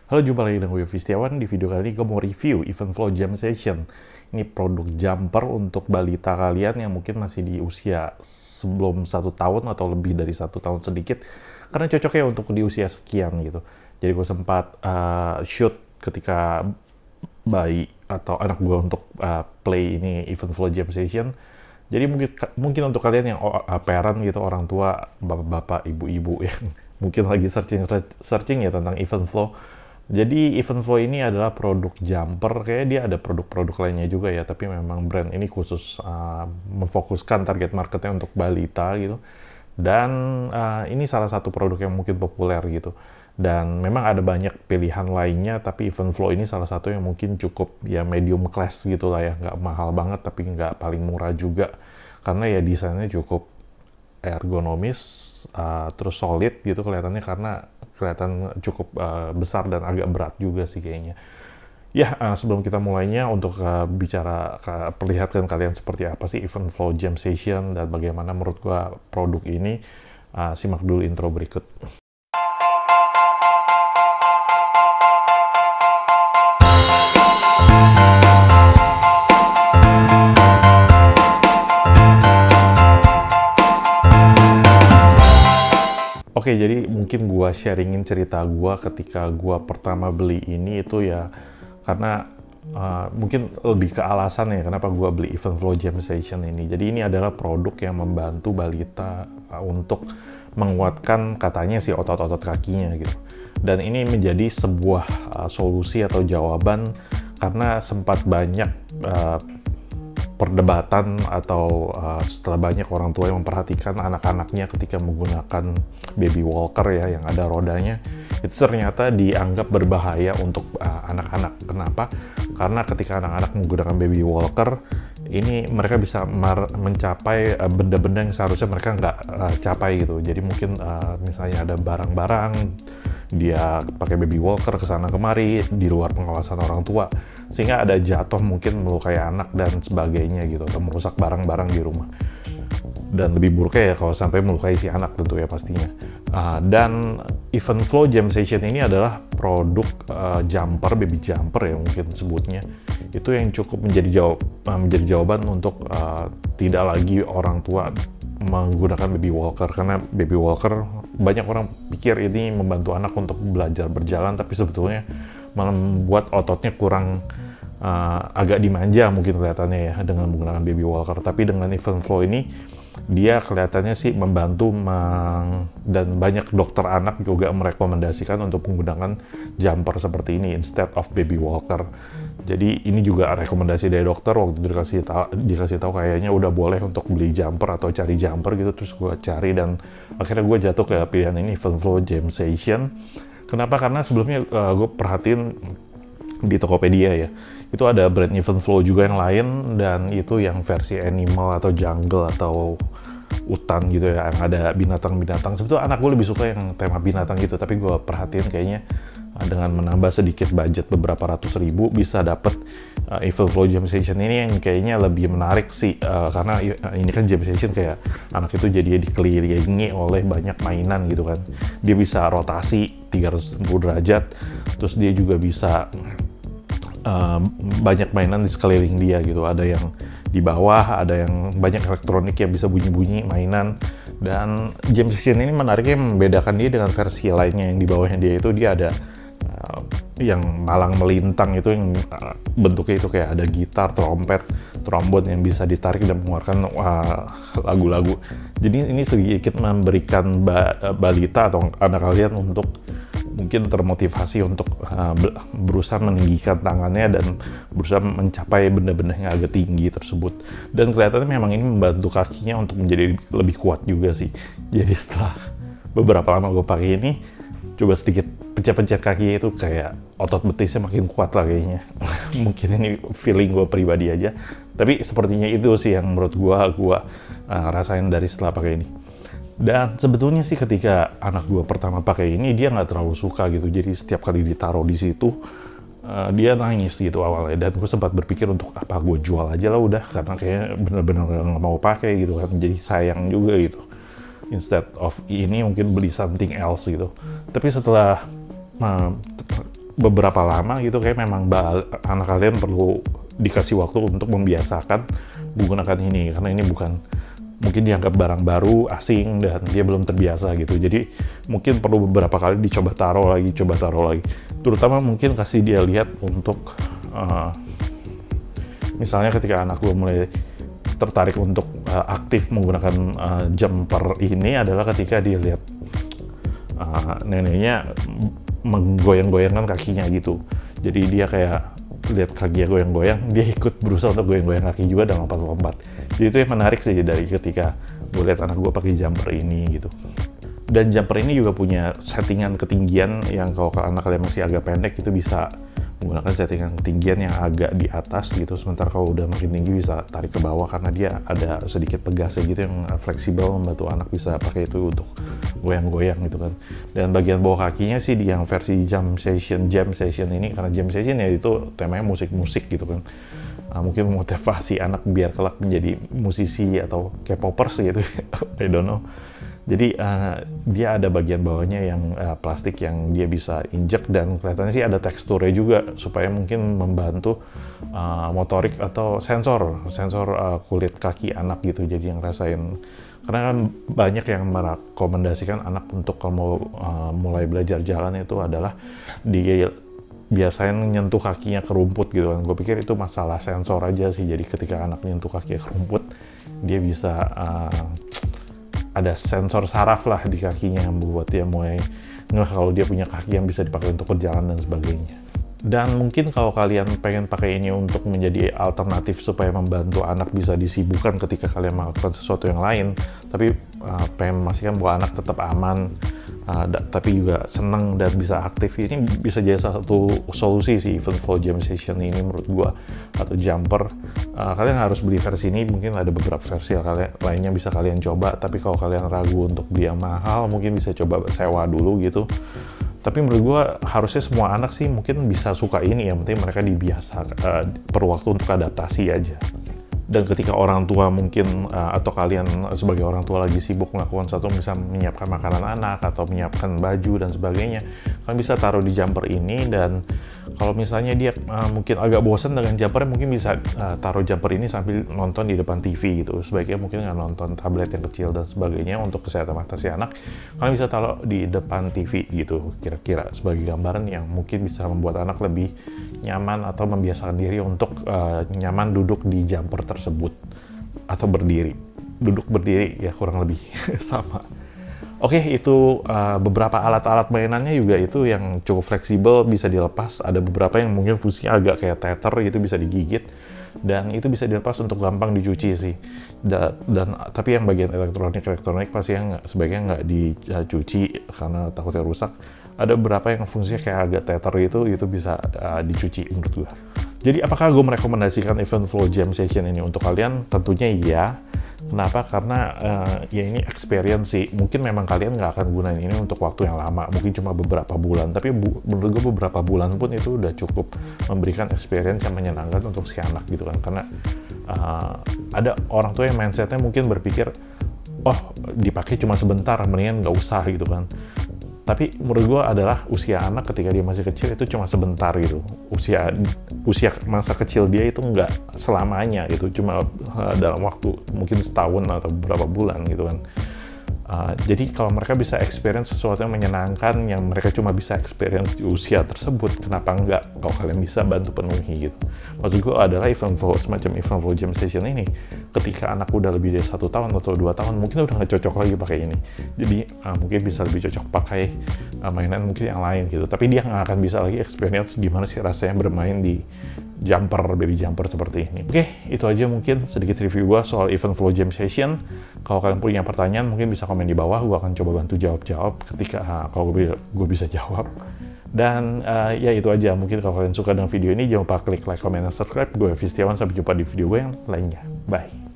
Halo, jumpa lagi dengan gue Fistiawan. Di video kali ini gue mau review Evenflo Jam Session. Ini produk jumper untuk balita kalian yang mungkin masih di usia sebelum 1 tahun atau lebih dari 1 tahun sedikit. Karena cocoknya untuk di usia sekian gitu. Jadi gue sempat shoot ketika bayi atau anak gue untuk play ini Evenflo Jam Session. Jadi mungkin untuk kalian yang parent gitu, orang tua, bapak-bapak, ibu-ibu yang mungkin lagi searching ya tentang Evenflo. Jadi Evenflo ini adalah produk jumper, kayak dia ada produk-produk lainnya juga ya, tapi memang brand ini khusus memfokuskan target marketnya untuk balita gitu. Dan ini salah satu produk yang mungkin populer gitu. Dan memang ada banyak pilihan lainnya, tapi Evenflo ini salah satu yang mungkin cukup ya medium class gitu lah ya, nggak mahal banget tapi nggak paling murah juga. Karena ya desainnya cukup ergonomis, terus solid gitu kelihatannya, karena kelihatan cukup besar dan agak berat juga sih kayaknya. Ya, sebelum kita mulainya, untuk perlihatkan kalian seperti apa sih Evenflo Jam Session dan bagaimana menurut gua produk ini, simak dulu intro berikut. Oke, jadi mungkin gua sharingin cerita gua ketika gua pertama beli ini itu ya, karena mungkin lebih ke alasan ya kenapa gua beli Evenflo Jam Session ini. Jadi ini adalah produk yang membantu balita untuk menguatkan katanya sih otot-otot kakinya gitu. Dan ini menjadi sebuah solusi atau jawaban karena sempat banyak perdebatan atau setelah banyak orang tua yang memperhatikan anak-anaknya ketika menggunakan baby walker ya yang ada rodanya, itu ternyata dianggap berbahaya untuk anak-anak. Kenapa? Karena ketika anak-anak menggunakan baby walker ini, mereka bisa mencapai benda-benda yang seharusnya mereka nggak capai gitu. Jadi mungkin misalnya ada barang-barang, dia pakai baby walker kesana kemari di luar pengawasan orang tua, sehingga ada jatuh mungkin melukai anak dan sebagainya gitu, atau merusak barang-barang di rumah. Dan lebih buruknya ya kalau sampai melukai si anak tentu ya pastinya. Dan Evenflo Jam Session ini adalah produk jumper, baby jumper ya mungkin sebutnya, itu yang cukup menjadi jawaban untuk tidak lagi orang tua menggunakan baby walker. Karena baby walker banyak orang pikir ini membantu anak untuk belajar berjalan, tapi sebetulnya malah membuat ototnya kurang agak dimanja mungkin kelihatannya ya dengan menggunakan baby walker. Tapi dengan Evenflo ini dia kelihatannya sih membantu, dan banyak dokter anak juga merekomendasikan untuk menggunakan jumper seperti ini instead of baby walker. Jadi ini juga rekomendasi dari dokter, waktu itu dikasih tahu kayaknya udah boleh untuk beli jumper atau cari jumper gitu. Terus gue cari dan akhirnya gue jatuh ke pilihan ini, Evenflo Jam Session. Kenapa? Karena sebelumnya gue perhatiin di Tokopedia ya, itu ada brand Evenflo juga yang lain, dan itu yang versi animal atau jungle atau hutan gitu ya, yang ada binatang-binatang. Sebetulnya anak gue lebih suka yang tema binatang gitu, tapi gue perhatiin kayaknya dengan menambah sedikit budget beberapa ratus ribu bisa dapet Evenflo Jam Session ini yang kayaknya lebih menarik sih, karena ini kan Jam Session kayak anak itu jadi dikelilingi oleh banyak mainan gitu kan. Dia bisa rotasi 360 derajat, terus dia juga bisa banyak mainan di sekeliling dia gitu. Ada yang di bawah, ada yang banyak elektronik yang bisa bunyi-bunyi mainan. Dan Jam Session ini menariknya membedakan dia dengan versi lainnya yang di bawahnya dia itu, dia ada yang malang melintang itu, yang bentuknya itu kayak ada gitar, trompet, trombon yang bisa ditarik dan mengeluarkan lagu-lagu. Jadi ini sedikit memberikan balita atau anak kalian untuk mungkin termotivasi untuk berusaha meninggikan tangannya dan berusaha mencapai benda-benda yang agak tinggi tersebut. Dan kelihatannya memang ini membantu kakinya untuk menjadi lebih kuat juga sih. Jadi setelah beberapa lama gue pakai ini, coba sedikit pencet-pencet kaki itu kayak otot betisnya makin kuat lah kayaknya. Mungkin ini feeling gue pribadi aja, tapi sepertinya itu sih yang menurut gue rasain dari setelah pakai ini. Dan sebetulnya sih ketika anak gue pertama pakai ini, dia nggak terlalu suka gitu. Jadi setiap kali ditaruh di situ, dia nangis gitu awalnya. Dan gue sempat berpikir untuk apa gue jual aja lah udah, karena kayaknya bener-bener nggak mau pakai gitu kan. Jadi sayang juga gitu. Instead of ini mungkin beli something else gitu. Tapi setelah beberapa lama gitu, kayak memang anak kalian perlu dikasih waktu untuk membiasakan menggunakan ini, karena ini bukan mungkin dianggap barang baru, asing, dan dia belum terbiasa gitu. Jadi mungkin perlu beberapa kali dicoba taruh lagi, terutama mungkin kasih dia lihat untuk misalnya ketika anak gue mulai tertarik untuk aktif menggunakan jumper ini adalah ketika dia lihat neneknya menggoyang-goyangkan kakinya gitu. Jadi dia kayak lihat kakinya goyang-goyang, dia ikut berusaha untuk goyang-goyang kaki juga dan lompat-lompat. Jadi itu yang menarik sih dari ketika gue lihat anak gue pakai jumper ini gitu. Dan jumper ini juga punya settingan ketinggian yang kalau anak kalian masih agak pendek itu bisa menggunakan settingan ketinggian yang agak di atas gitu. Sementara kalau udah makin tinggi bisa tarik ke bawah karena dia ada sedikit pegasnya gitu yang fleksibel, membantu anak bisa pakai itu untuk goyang-goyang gitu kan. Dan bagian bawah kakinya sih di yang versi jam session ini, karena jam session ya itu temanya musik-musik gitu kan. Mungkin memotivasi anak biar kelak menjadi musisi atau K-popers gitu. I don't know. Jadi dia ada bagian bawahnya yang plastik yang dia bisa injek, dan kelihatannya sih ada teksturnya juga supaya mungkin membantu motorik atau sensor kulit kaki anak gitu. Jadi yang rasain, karena kan banyak yang merekomendasikan anak untuk kalau mulai belajar jalan itu adalah biasanya nyentuh kakinya ke rumput gitu kan. Gue pikir itu masalah sensor aja sih. Jadi ketika anak nyentuh kakinya ke rumput, dia bisa ada sensor saraf lah di kakinya yang membuat dia mulai ngeh kalau dia punya kaki yang bisa dipakai untuk berjalan dan sebagainya. Dan mungkin kalau kalian pengen pakai ini untuk menjadi alternatif supaya membantu anak bisa disibukkan ketika kalian melakukan sesuatu yang lain, tapi pengen memastikan bahwa anak tetap aman, tapi juga senang dan bisa aktif, ini bisa jadi satu solusi sih Even Flow Jam Session ini menurut gua, atau jumper. Kalian harus beli versi ini, mungkin ada beberapa versi lainnya bisa kalian coba, tapi kalau kalian ragu untuk beli yang mahal, mungkin bisa coba sewa dulu gitu. Tapi menurut gue harusnya semua anak sih mungkin bisa suka ini, yang penting mereka perlu waktu untuk adaptasi aja. Dan ketika orang tua mungkin atau kalian sebagai orang tua lagi sibuk melakukan sesuatu, misalnya menyiapkan makanan anak atau menyiapkan baju dan sebagainya, kalian bisa taruh di jumper ini. Dan kalau misalnya dia mungkin agak bosan dengan jumper, mungkin bisa taruh jumper ini sambil nonton di depan TV gitu. Sebaiknya mungkin nggak nonton tablet yang kecil dan sebagainya untuk kesehatan mata si anak. Kalian bisa taruh di depan TV gitu, kira-kira sebagai gambaran yang mungkin bisa membuat anak lebih nyaman atau membiasakan diri untuk nyaman duduk di jumper tersebut atau duduk berdiri ya, kurang lebih sama. Oke, itu beberapa alat-alat mainannya juga itu yang cukup fleksibel, bisa dilepas. Ada beberapa yang mungkin fungsinya agak kayak tether gitu, bisa digigit, dan itu bisa dilepas untuk gampang dicuci sih. Tapi yang bagian elektronik pasti yang sebaiknya nggak dicuci karena takutnya rusak. Ada beberapa yang fungsinya kayak agak tether gitu, itu bisa dicuci menurut gue. Jadi apakah gue merekomendasikan Even Flow Jam Session ini untuk kalian? Tentunya iya. Kenapa? Karena ya ini experience sih. Mungkin memang kalian nggak akan gunain ini untuk waktu yang lama, mungkin cuma beberapa bulan. Tapi menurut gue beberapa bulan pun itu udah cukup memberikan experience yang menyenangkan untuk si anak gitu kan. Karena ada orang tua yang mindsetnya mungkin berpikir, oh dipakai cuma sebentar, mendingan nggak usah gitu kan. Tapi menurut gue adalah usia anak ketika dia masih kecil itu cuma sebentar gitu. Usia masa kecil dia itu nggak selamanya gitu, cuma dalam waktu mungkin setahun atau beberapa bulan gitu kan. Jadi kalau mereka bisa experience sesuatu yang menyenangkan, yang mereka cuma bisa experience di usia tersebut, kenapa enggak kalau kalian bisa bantu penuhi gitu. Maksud gue adalah semacam Even Flow Jam Session ini, ketika anak udah lebih dari 1 tahun atau 2 tahun, mungkin udah nggak cocok lagi pakai ini. Jadi mungkin bisa lebih cocok pakai mainan mungkin yang lain gitu. Tapi dia nggak akan bisa lagi experience gimana sih rasanya bermain di baby jumper seperti ini. Oke, itu aja mungkin sedikit review gue soal Even Flow Jam Session. Kalau kalian punya pertanyaan mungkin bisa komen di bawah, gue akan coba bantu jawab ketika kalau gue bisa jawab. Dan ya itu aja, mungkin kalau kalian suka dengan video ini jangan lupa klik like, comment, dan subscribe. Gue Vistiawan, sampai jumpa di video gue yang lainnya. Bye.